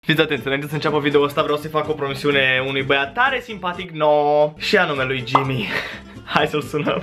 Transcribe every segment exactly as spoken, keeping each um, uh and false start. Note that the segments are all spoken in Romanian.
Fiți atenți, înainte să înceapă video ăsta vreau să-i fac o promisiune unui băiat tare simpatic nou și anume lui Jimmy. Hai să-l sunăm.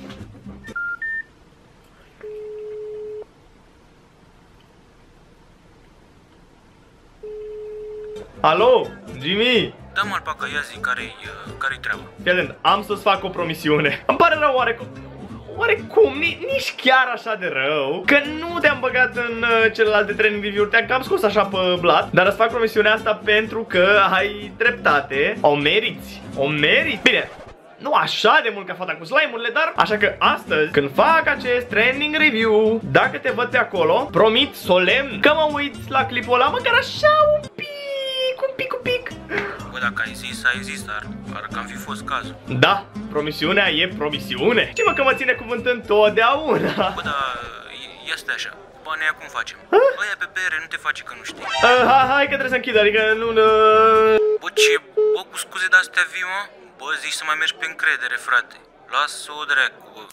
Alo, Jimmy? Da, mă, alpaca, ia zi, care-i care-i treaba? Fii atent, am să-ți fac o promisiune. Îmi pare rău oarecum, oarecum, nici chiar așa de rău, că nu te-am băgat în uh, celelalte training review-uri, te-am cam scos așa pe blat. Dar îți fac promisiunea asta pentru că ai dreptate. O meriți, o meriți. Bine, nu așa de mult ca fata cu slime-urile, dar așa că astăzi, când fac acest training review, dacă te văd pe acolo, promit solemn că mă uit la clipul ăla, măcar așa un pic, un pic, un pic. Bă, dacă ai zis, ai zis, dar ar cam fi fost cazul. Da, promisiunea e promisiune. Și mă că mă ține cuvânt întotdeauna. Bă, dar ia stai așa. Bă, ne cum facem? Băia pe bere, nu te face că nu știi. Uh, hai, hai că trebuie să închid, adică nu... Uh... Bă, ce? Bă, cu scuze de-astea vii, mă? Bă, zici să mai mergi pe încredere, frate. Lasă-o dracu, bă.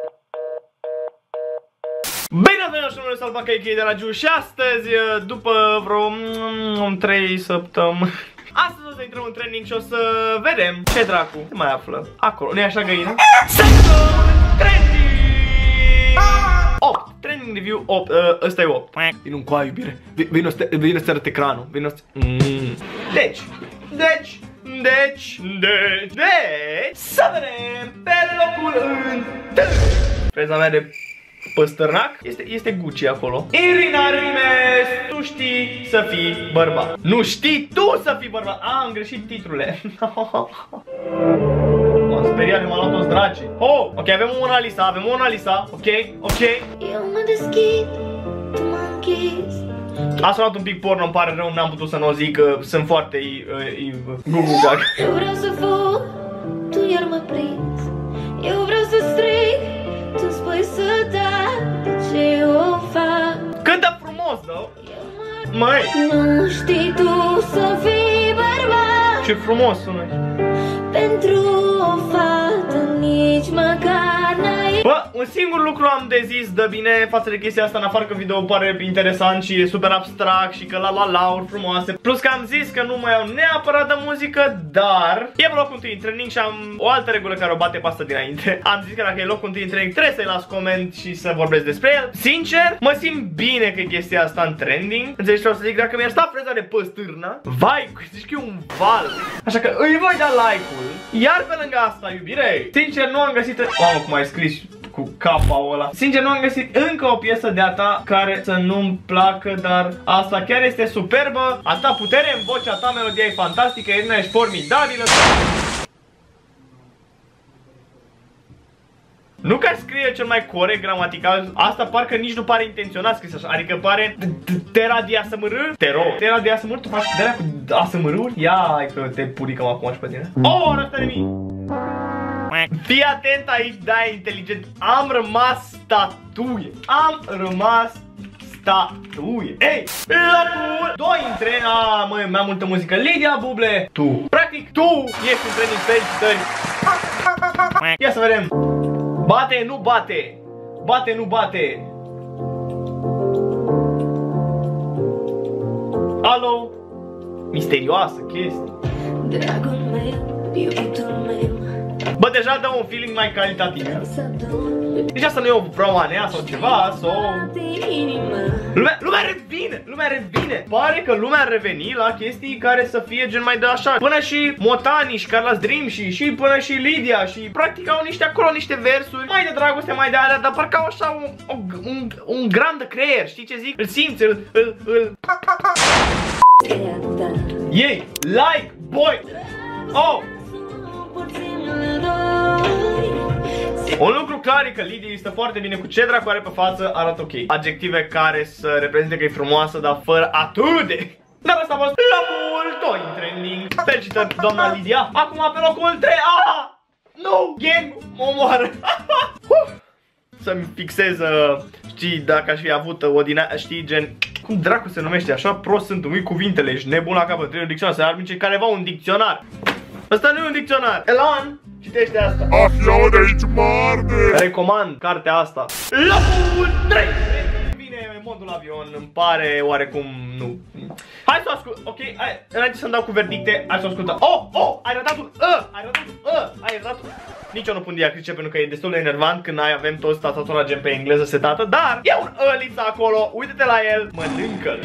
Bine ați venit, numele Alpaca A K A de la Giu și astăzi, după vreo mm, trei săptămâni, astăzi o să intrăm în training și o să vedem ce dracu se mai află acolo. Nu-i așa, găină? Să training! opt, training review opt, uh, ăsta e opt. Vino încoa, iubire, vino să arăt ecranul, vino să... Mm. Deci, deci, deci, deci, deci, să vedem pe locul întâi. Freza mea de păstărnac este, este Gucci acolo. Irina Rimes, tu știi să fii bărbat. Nu știi tu să fii bărbat. A, am greșit titlurile. M-am speriat, m-am luat toți dracii. Oh, ok, avem o Mona Lisa, avem o Mona Lisa. Ok, ok. Eu mă deschid, tu mă închizi. A sunat un pic porno, îmi pare rău, n-am putut să nu o zic, că sunt foarte gugu gag. Eu vreau să fug, tu iar mă prinzi. Eu vreau să strig, tu spui să dai. De ce o fac? Cântă frumos, da? Măi, Nu știi tu să fii bărbat. ce frumos sună. Pentru o fată nici măcar n-ai. Bă, un singur lucru am de zis de bine față de chestia asta, în afară că video pare interesant și e super abstract și că la la la uri frumoase. Plus că am zis că nu mai au neapărat de muzică, dar e pe locul întâi în training și am o altă regulă care o bate pe asta dinainte. Am zis că dacă e locul întâi în training trebuie să-i las coment și să vorbesc despre el. Sincer, mă simt bine că e chestia asta în trending. Înțelegi ce o să zic? Dacă mi-ar sta freza de păstârnă, vai, zici că e un val. Așa că îi voi da like-ul. Iar pe lângă asta, iubire, sincer nu am găsit... Mamă, cum ai scris cu capa ăla. Sincer nu am găsit încă o piesă de-a ta care să nu-mi placă, dar asta chiar este superbă. Atâta putere în vocea ta, melodia e fantastică, Irina, ești formidabilă. Nu că scrie cel mai corect gramatical, asta parcă nici nu pare intenționat scris așa, adică pare Tera de A S M R, Tero, Tera de A S M R, tu faci de-alea cu A S M R-uri? Ia, că te puricăm acum și pe tine. Oh, arătă de mii! Fii atent aici, da, inteligent. Am rămas statuie. Am rămas statuie. Ei, locul doi în tren. A, măi, mai multă muzică. Lidia Buble, tu. Practic, tu ești în training, felicitări. Ia să vedem. Bate, nu bate. Bate, nu bate. Alo. Misterioasă chestie. Dragul meu, iubitul meu. Bă, deja dă un feeling mai calitativ. Deci asta nu e o promanea sau ceva, sau... Lumea, lumea revine, lumea revine. Pare că lumea a revenit la chestii care să fie gen mai de așa. Până și Motani și Carla's Dream și, și până și Lidia și practic au niște acolo niște versuri mai de dragoste, mai de alea, dar parcă au așa un, un, un, un gram de creier, știi ce zic? Îl simți, îl... îl, îl... Ei, like, boy! Oh! Un lucru clar e că Lidia stă foarte bine cu ce dracu are pe față, arată ok. Adjective care să reprezinte că e frumoasă, dar fără atât de... Dar asta a fost locul doi în trending. Felicitări, doamna Lidia. Acum pe locul trei. Ah! Nu! Game mă omoară. Să-mi fixez, știi, dacă aș fi avut o din aia, știi, gen... Cum dracu se numește? Așa prost sunt umi cuvintele, ești nebun la capăt, trebuie un dicționar, să armince careva un dicționar. Ăsta nu e un dicționar. Elan, citește asta. Afia de aici marde. Recomand cartea asta. Locul trei. Vine modul avion, îmi pare oarecum nu. Hai să o ascult, ok? Hai, înainte să-mi dau cu verdicte, hai să o ascultăm. Oh, oh, ai ratat un ă, ai ratat un ă, ai ratat un... Nici eu nu pun diacritice pentru că e destul de enervant când ai avem toți tastatura gen pe engleză setată, dar e un ăliță acolo, uite-te la el, mănâncă-l.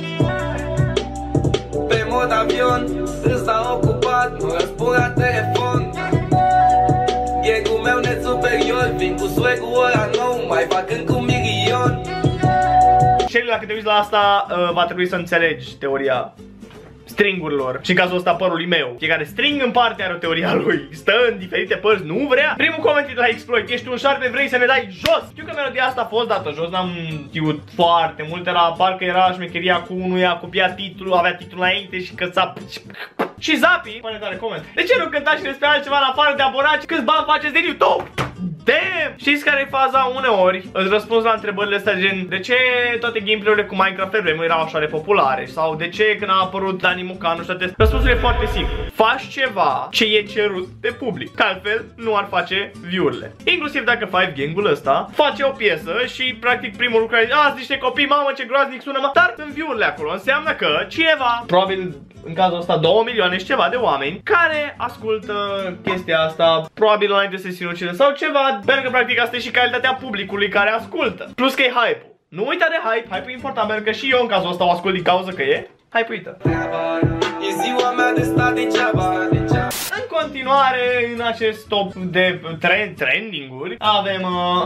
Pe mod avion, s-a ocupat, nu răspund la telefon. Ghegul meu net superior, vin cu swag-ul ăla nou, mai fac încă un milion. Shelly, dacă te uiți la asta, uh, va trebui să înțelegi teoria stringurilor. Și în cazul ăsta părului meu. Fiecare string în parte are o teoria lui. Stă în diferite părți, nu vrea. Primul coment de la Exploit: ești un șarpe, vrei să ne dai jos? Știu că melodia asta a fost dată jos, n-am știut foarte mult. Era parcă era șmecheria cu unuia, copia titlul, avea titlul înainte și că s-a... Și Zapi, pune tare coment: de ce nu cântați și despre altceva în afară de abonați? Câți bani faceți din YouTube? Damn! Știți care e faza? Uneori îți răspunzi la întrebările astea gen: de ce toate gameplay-urile cu Minecraft pe vremuri erau așa de populare? Sau de ce când a apărut Dani Mucanu și toate? Răspunsul e foarte simplu: faci ceva ce e cerut de public, că altfel nu ar face view-urile. Inclusiv dacă Five Gang-ul ăsta face o piesă și practic primul lucru care: a, niște copii, mamă ce groaznic sună, mă. Dar în view-urile acolo înseamnă că cineva, probabil în cazul ăsta două milioane și ceva de oameni, care ascultă chestia asta, probabil înainte să se sinucidă sau ceva, pentru că practic asta e și calitatea publicului care ascultă. Plus că e hype-ul. Nu uita de hype, hype-ul e important, pentru că și eu în cazul ăsta o ascult din cauza că e hype-uită. În continuare, în acest top de trend, trending-uri, avem...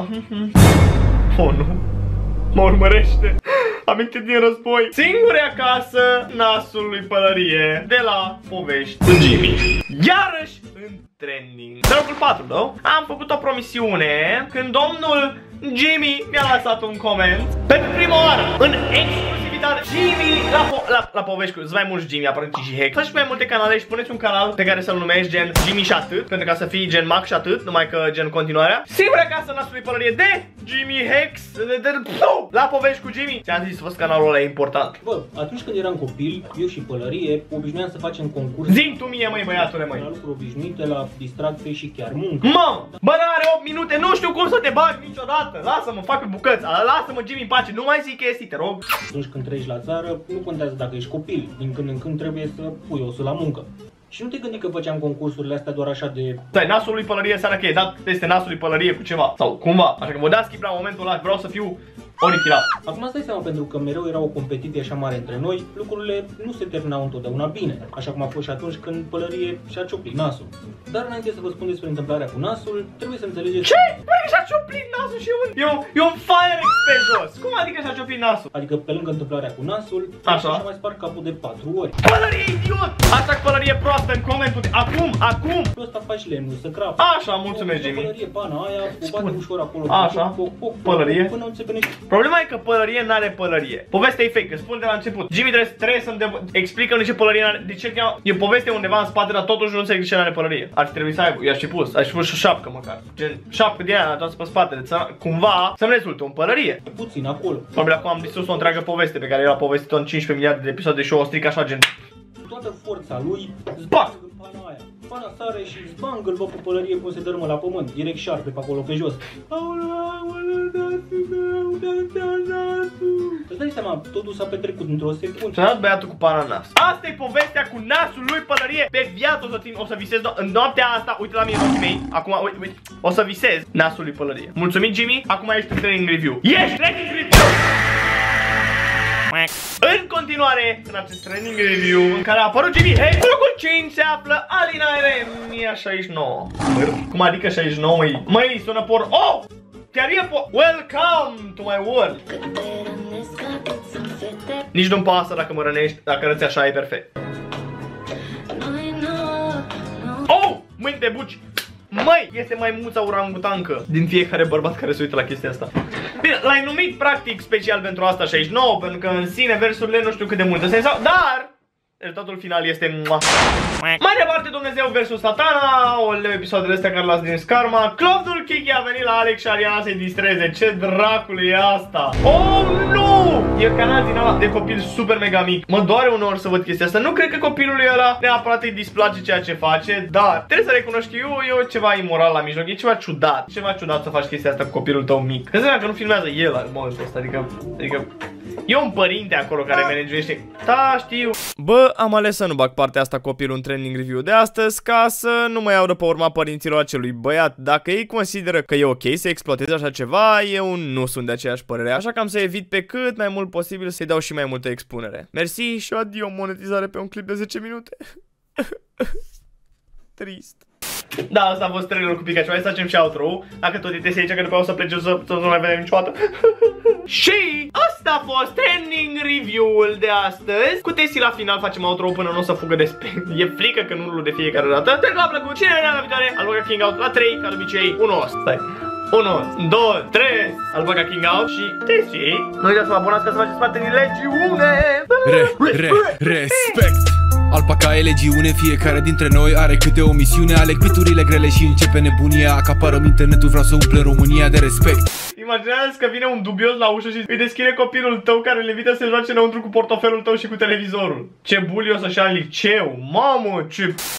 Uh... oh, nu. Mă urmărește. Aminte din război. Singuri acasă, nasul lui pălărie, de la Povești cu Jimmy. Iarăși în trending. Pe locul patru, da? Am făcut o promisiune când domnul Jimmy mi-a lăsat un coment. Pentru prima oară, în exclusivitate, Jimmy la, po la, la Povești cu... Sunt mai mulți Jimmy, aparent și Hex. Faceți mai multe canale și puneți un canal pe care să-l numești gen Jimmy și atât, pentru ca să fii gen Mac și atât, numai că gen continuarea. Singura acasă, nasul lui pălărie de Jimmy Hex, de, de, de, la Povești cu Jimmy. Ți-am zis, fost canalul ăla e important. Bă, atunci când eram copil, eu și pălărie obișnuiam să facem concurs. Zim tu mie, măi, băiatule, măi. La lucruri obișnuite, la distracție și chiar muncă. Mamă, bă, are opt minute, nu știu cum să te bag niciodată. Lasă-mă, fac pe bucăți, lasă-mă Jimmy în pace, nu mai zic chestii, te rog. Atunci când treci la țară, nu contează dacă ești copil, din când în când trebuie să pui osul la muncă. Și nu te gândi că făceam concursurile astea doar așa de... Stai, nasul lui pălărie înseamnă că e dat peste nasul lui pălărie cu ceva, sau cumva. Așa că vă dați skip la momentul ăla, vreau să fiu original. Acum stai seama, pentru că mereu era o competiție așa mare între noi, lucrurile nu se terminau întotdeauna bine, așa cum a fost și atunci când pălărie și-a cioplit nasul. Dar înainte să vă spun despre întâmplarea cu nasul, trebuie să înțelegeți... Ce? Băi, și-a cioplit nasul și un... E un, e un fire pe jos. Cum adică și-a cioplit nasul? Adică pe lângă întâmplarea cu nasul, așa, și-a mai spart capul de patru ori. Pălărie idiot! Asta cu pălărie proastă în comentul de... Acum, acum! Plus asta faci lemnul, să crapă. Așa, mulțumesc, Jimmy. Pălărie, pana aia, o bate ușor acolo. Așa, poc, poc, pălărie. Până înțepenește. Problema e că pălărie n-are pălărie. Povestea e fake, spun de la început. Jimmy trebuie, trebuie să-mi explică de ce pălărie n-are. De ce cheamă? E poveste undeva în spate, dar totuși nu înțeleg de ce n-are pălărie. Ar trebui să aibă, i-aș fi pus, aș fi pus și o șapcă măcar. Gen, șapcă din aia, toată pe spatele, cumva să-mi rezultă un pălărie. Puțin acolo. Probabil acum am distrus o întreagă poveste pe care era povestită în cincisprezece miliarde de episoade și o stric așa gen. Toată forța lui zbac în pana aia. Pana sare și zbang îl vă pe pălărie cum se dărâmă la pământ, direct șarpe pe acolo pe jos. Îți dai seama, totul s-a petrecut într-o secundă. Și-a dat băiatul cu pana în nas. Asta e povestea cu nasul lui pălărie. Pe viață o să, țin, o să visez no în noaptea asta, uite la mine în ochii mei. Acum, uite, uite, o să visez nasul lui pălărie. Mulțumim, Jimmy, acum ești în training review. Ești training review! În continuare, în acest training review în care a apărut Jimmy, hey, locul cinci se află Alina Eremia șaizeci și nouă. Cum adică șaizeci și nouă, măi? Măi, sună por... Oh! Chiar e por... Welcome to my world! Nici nu-mi pasă dacă mă rănești, dacă răți așa e perfect. Oh! Mâini de buci! Măi, este maimuța orangutancă din fiecare bărbat care se uită la chestia asta. Bine, l-ai numit practic special pentru asta șaizeci și nouă, pentru că în sine versurile nu știu cât de multe sens au, dar rezultatul final este... Mai departe, Dumnezeu versus Satana, oleu, episoadele astea care l-ați din Karma. Clovnul Kiki a venit la Alex și Ariana să-i distreze. Ce dracului e asta? Oh, nu! E canal din ăla de copil super mega mic. Mă doare uneori să văd chestia asta. Nu cred că copilului ăla neapărat îi displace ceea ce face, dar trebuie să recunoști că eu, eu ceva imoral la mijloc. E ceva ciudat. Ceva ciudat să faci chestia asta cu copilul tău mic. Că că nu filmează el în momentul ăsta, adică... adică... E un părinte acolo care managește. Da, știu. Bă, am ales să nu bag partea asta copilul în trending review de astăzi ca să nu mai audă pe urma părinților acelui băiat. Dacă ei consideră că e ok să exploateze așa ceva, eu nu sunt de aceeași părere. Așa că am să evit pe cât mai mult posibil să-i dau și mai multă expunere. Mersi și adio monetizare pe un clip de zece minute. Trist. Da, asta a fost trailerul cu Pikachu. Hai să facem și outro. Dacă tot uite aici, că după o să plece, să, să nu mai vedem niciodată. Și asta a fost trending review-ul de astăzi. Cu Tesi la final facem outro până nu o să fugă de spec. E frică că nu rulul de fiecare dată. Sper că v-a plăcut. Cine ne-a la viitoare? Alpaca King Out la trei, ca de obicei. unu, stai. unu, doi, trei. Alpaca King Out și Tesi. Nu uitați să vă abonați ca să faceți parte din legiune. Re, re, respect. Alpaca e legiune, fiecare dintre noi are câte o misiune. Aleg piturile grele și începe nebunia. Acaparăm internetul, vreau să umple România de respect. Imaginează că vine un dubios la ușă și îi deschide copilul tău care le invită să joace înăuntru cu portofelul tău și cu televizorul. Ce bully o să-și ia în liceu. Mamă, ce...